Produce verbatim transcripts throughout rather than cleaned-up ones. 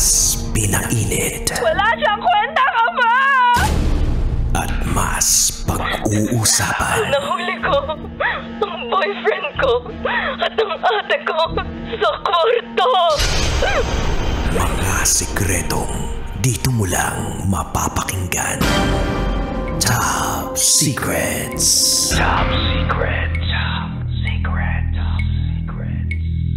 mas pinainit Wala siyang kwenta ka ba? at mas pag-uusapan. Nahuli ko ang boyfriend ko at ang ate ko sa kwarto. Mga sikretong dito mo lang mapapakinggan. Top Secrets. Top Secrets. Top Secrets. Top Secrets.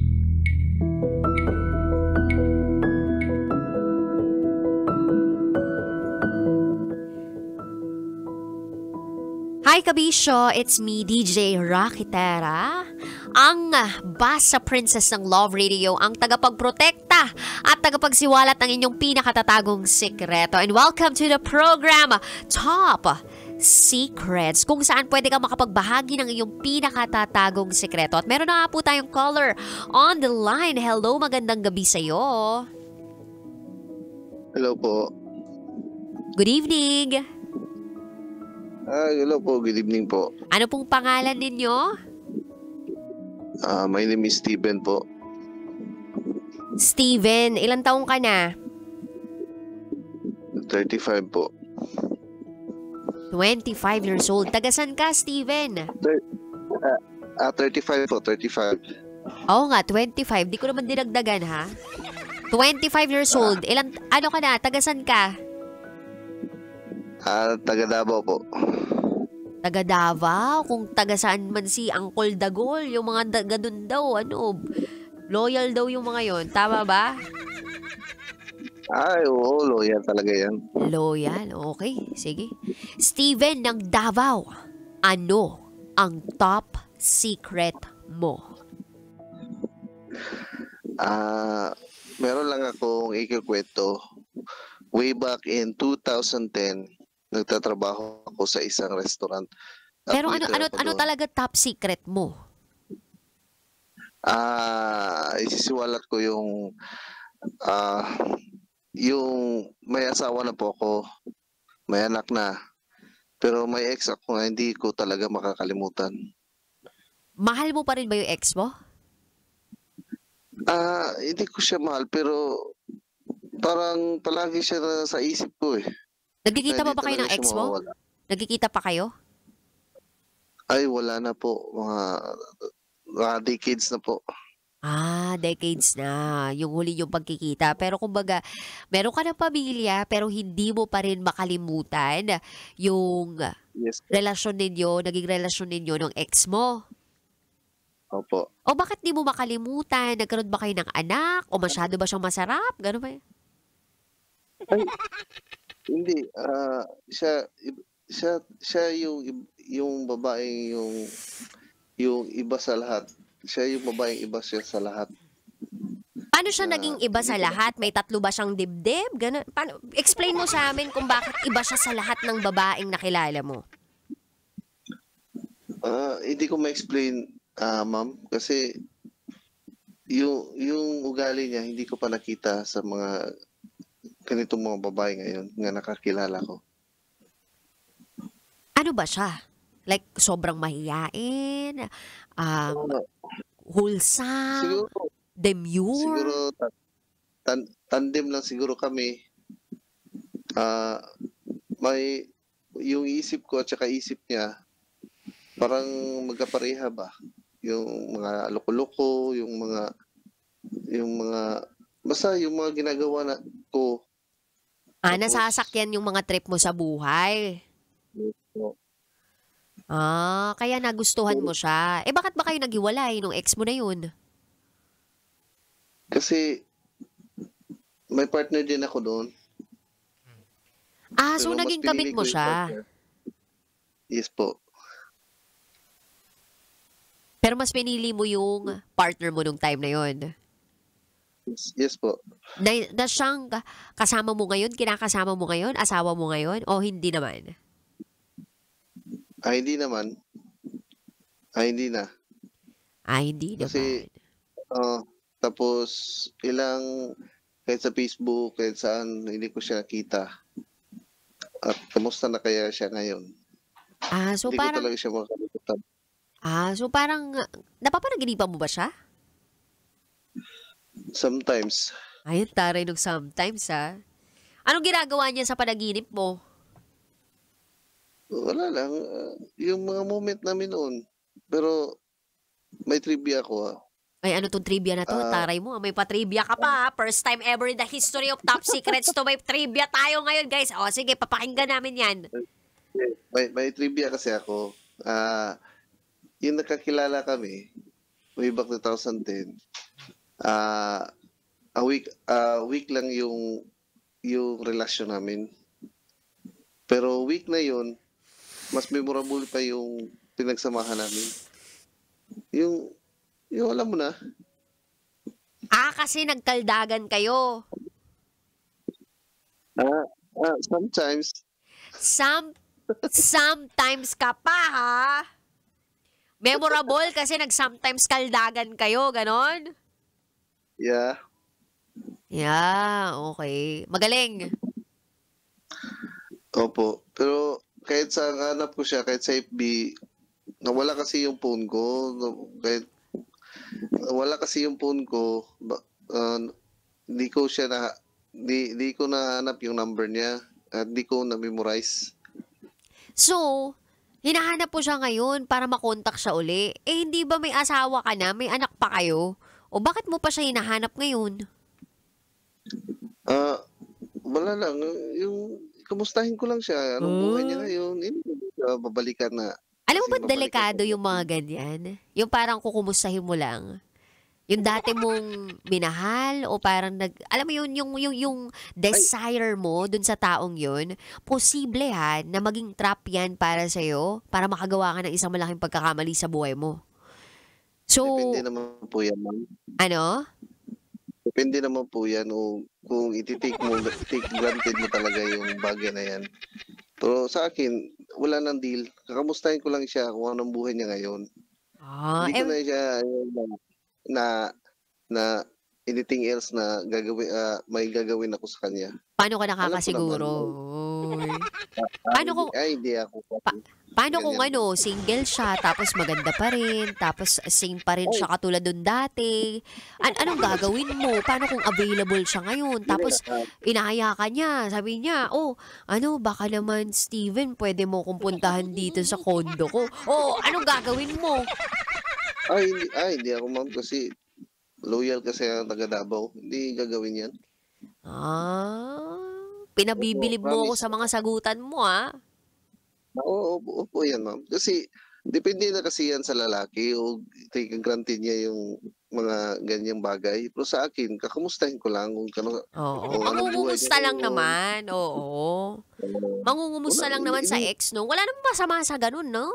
Hi Kabisyo, it's me D J Rakitera, ang basa princess ng Love Radio, ang tagapagprotekta at tagapagsiwalat ng inyong pinakatatagong sikreto. And welcome to the program Top Secrets, kung saan pwede kang makapagbahagi ng iyong pinakatatagong sikreto. At meron na nga po tayong caller on the line. Hello, magandang gabi sa'yo. Hello po. Good evening. Ah, hello po. Good evening po. Ano pong pangalan ninyo? Ah, my name is Steven po. Steven, ilang taong ka na? thirty-five po. twenty-five years old. Tagasan ka, Steven? Ah, thirty-five po. thirty-five. Oo nga, twenty-five. Di ko naman dinagdagan, ha? twenty-five years old. Ilang, ano ka na? Tagasan ka? Ah, taga Davao po. Taga Davao? Kung taga saan man si Uncle Dagol, yung mga da- ganun daw, ano, loyal daw yung mga yon. Tama ba? Ay, oo. Loyal talaga yan. Loyal, okay. Sige. Steven ng Davao, ano ang top secret mo? Ah, meron lang akong ikikwento. Way back in two thousand ten, nagtatrabaho ako sa isang restaurant. At Pero ano, waiter ano, ako ano doon. talaga top secret mo? Ah, isisiwalat ko yung ah yung may asawa na po ako, may anak na. Pero may ex ako nga hindi ko talaga makakalimutan. Mahal mo pa rin ba yung ex mo? Ah, hindi ko siya mahal pero parang palagi siya na sa isip ko eh. Nagkikita Hindi pa ba kayo ng talaga ex siya mo? mawawala. Nagkikita pa kayo? Ay, wala na po. Mga, mga decades na po. Ah, decades na. Yung huli yung pagkikita. Pero kumbaga, meron ka ng pamilya pero hindi mo pa rin makalimutan yung Yes. relasyon ninyo, naging relasyon ninyo ng ex mo. Opo. O bakit di mo makalimutan? Nagkaroon ba kayo ng anak? O masyado ba siyang masarap? Gano'n ba? Ay, hindi. Ah, siya, siya, siya yung, yung babaeng yung, yung iba sa lahat. Siya yung babaeng iba siya sa lahat. Paano siya Ah, naging iba sa lahat? May tatlo ba siyang dibdib? Ganun. Paano? Explain mo sa amin kung bakit iba siya sa lahat ng babaeng nakilala mo. Ah, hindi ko ma-explain, ah, ma'am, kasi yung yung ugali niya hindi ko pa nakita sa mga ganitong mga babae ngayon nga nakakilala ko. Ano ba siya? Like, sobrang mahiyain? Um, wholesome? Siguro Demure? siguro ta- tan- tandem lang siguro kami. Ah, may yung isip ko at saka isip niya parang magkapareha ba? Yung mga loko-loko, yung mga yung mga basta yung mga ginagawa na ko. Ah, Tapos, nasasakyan yung mga trip mo sa buhay. Ah, kaya nagustuhan mo siya. Eh, bakit ba kayo naghiwalay nung ex mo na yun? kasi may partner din ako doon. Ah, so Pero mas naging pinili kabit mo ko yung siya. partner. Yes po. Pero mas pinili mo yung partner mo nung time na yun. Yes, yes po. Na, na siyang ka- kasama mo ngayon, kinakasama mo ngayon, asawa mo ngayon, o hindi naman? Ah, hindi naman. Ah, hindi na. Ah, hindi naman. Kasi, oh, tapos ilang, kahit sa Facebook, kahit saan, hindi ko siya nakita. At kamusta na kaya siya ngayon? Ah, so Hindi ko parang, talaga siya makakalimutan. ah, so parang, napapanaginipan mo ba siya? Sometimes, Ayun, taray nung sometimes, ha? Anong ginagawa niya sa panaginip mo? Wala lang, ah, yung mga moment namin noon. Pero may trivia ako, ah. Ay, ano tong trivia na to? Ah, Taray mo, may pa-trivia ka pa, ha? First time ever in the history of Top Secrets to may trivia tayo ngayon, guys. O, sige, papakinggan namin yan. may, may trivia kasi ako. Ah, yung nakakilala kami, way back twenty ten, ah, a week, a week lang yung yung relasyon namin. Pero week na yun, mas memorable pa yung pinagsamahan namin. Yung, yung alam mo na, Ah, kasi nagkaldagan kayo. ah, ah, sometimes, Some, sometimes ka pa, ha? Memorable kasi nag-sometimes kaldagan kayo, ganon? yeah, Yeah, okay. Magaling. opo. Pero kahit sa hanap ko siya, kahit sa F B, nawala kasi yung phone ko. No- Kahit nawala kasi yung phone ko, ba, ah, hindi ko siya na, di, di ko nahanap yung number niya at di ko na-memorize. So, hinahanap po siya ngayon para makontak siya uli. Eh, hindi ba may asawa ka na? May anak pa kayo? O bakit mo pa siya hinahanap ngayon? Ah, wala lang. Yung, kumustahin ko lang siya. Anong buhay niya Ah. ngayon? Hindi ko siya babalikan na. Alam mo Kasi ba babalikan delikado ko. yung mga ganyan? Yung parang kukumustahin mo lang. Yung dati mong minahal o parang nag... Alam mo yun, yung, yung, yung desire mo dun sa taong yun, posible ha, na maging trap yan para sa'yo, para makagawa ka ng isang malaking pagkakamali sa buhay mo. So, Depende naman po yan, ma'am. ano? Depende naman po yan o kung iti-take mo, take granted mo talaga yung bagay na yan. Pero sa akin, wala nang deal. Kakamustahin ko lang siya kung anong buhay niya ngayon. Ah, Hindi ko eh, na siya ayun, na, na, na anything else na gagawin, ah, may gagawin ako sa kanya. paano ka Alam ko nakakasiguro? naman. Uy. Ay, Paano kung- ay, hindi ako. Pa- Paano kung Ganyan. ano, single siya, tapos maganda pa rin, tapos same pa rin siya katulad dun dati? An- anong gagawin mo? Paano kung available siya ngayon? Tapos inaya ka niya, sabi niya, oh, ano, baka naman Steven, pwede mo kong puntahan dito sa condo ko. Oh, anong gagawin mo? Ay, hindi, ay, hindi ako, ma'am, kasi loyal kasi ang taga Davao. Hindi gagawin yan. Ah, pinabibilib mo ako promise. sa mga sagutan mo, ah. Oo, opo, opo yan, ma'am. Kasi, depende na kasi yan sa lalaki o take granted niya yung mga ganyang bagay. Pero sa akin, kakumustahin ko lang kung kano, Oo. kung anong buhay Mangungumusta niya lang ngayon. naman, oo. Mangungumusta Wala, lang naman sa hindi- ex, no? Wala namang masama sa ganun, no?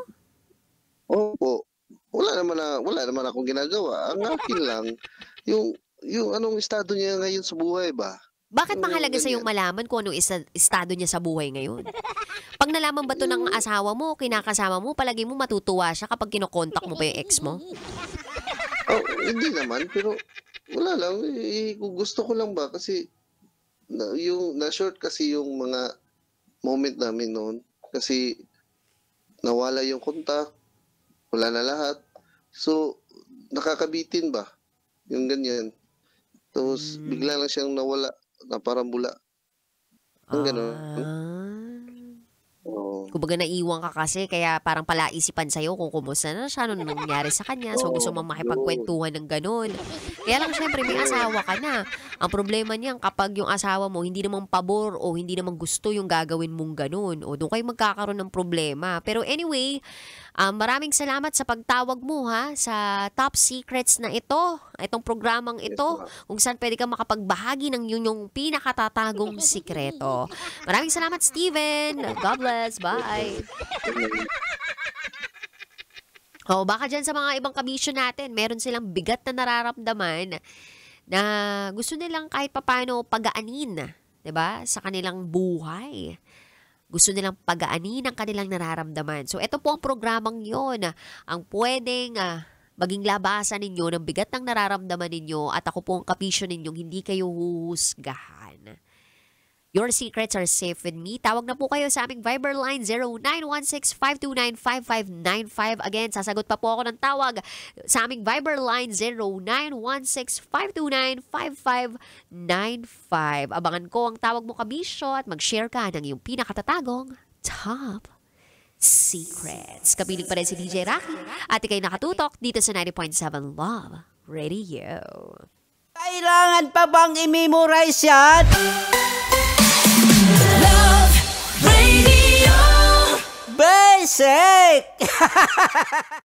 Opo. Wala naman na, wala naman akong ginagawa. Ang akin lang, yung, yung anong estado niya ngayon sa buhay ba? Bakit Oo, mahalaga sa yung ganyan. malaman kung anong isa- estado niya sa buhay ngayon? Pag nalaman ba to ng asawa mo, kinakasama mo, palagi mo matutuwa siya kapag kinokontak mo pa yung ex mo? Oh, hindi naman, pero wala lang. Eh, kung gusto ko lang ba, kasi na, yung, na-short kasi yung mga moment namin noon. Kasi nawala yung kontak, wala na lahat. So, nakakabitin ba? Yung ganyan. Tapos, Hmm. bigla lang siyang nawala na parang bula. Ang ganun. Ah. Oo. Kumbaga naiwan ka kasi kaya parang palaisipan sa'yo kung kumusta na siya, ano nangyari sa kanya. So gusto mong makipagkwentuhan ng ganun. Kaya lang syempre may asawa ka na. Ang problema niyan kapag yung asawa mo hindi naman pabor o hindi naman gusto yung gagawin mong ganun. O doon kayo magkakaroon ng problema. Pero anyway, um, maraming salamat sa pagtawag mo ha sa Top Secrets na ito. Itong programang ito kung saan pwede kang makapagbahagi ng yun yung pinakatatagong sikreto. Maraming salamat Steven. God bless. Bye. O baka dyan sa mga ibang kabisyo natin, meron silang bigat na nararamdaman na gusto nilang kahit papano pagaanin, 'di ba? Sa kanilang buhay. Gusto nilang pagaanin ang kanilang nararamdaman. So ito po ang programang 'yon, ang pwedeng ah, maging labasan ninyo ng bigat ng nararamdaman ninyo at ako po ang kapisyo ninyong hindi kayo huhusgahan. Your secrets are safe with me. Tawag na po kayo sa aming Viber line zero nine one six, five two nine, five five nine five. Again, sasagot pa po ako ng tawag sa aming Viber line zero nine one six, five two nine, five five nine five. Abangan ko ang tawag mo, kabisyo, at mag-share ka ng iyong pinakatatagong top secrets. Kapiling pa rin si D J Rocky at ikay nakatutok dito sa ninety point seven Love Radio. Kailangan pa bang i-memorize yan? Love Radio. Basic!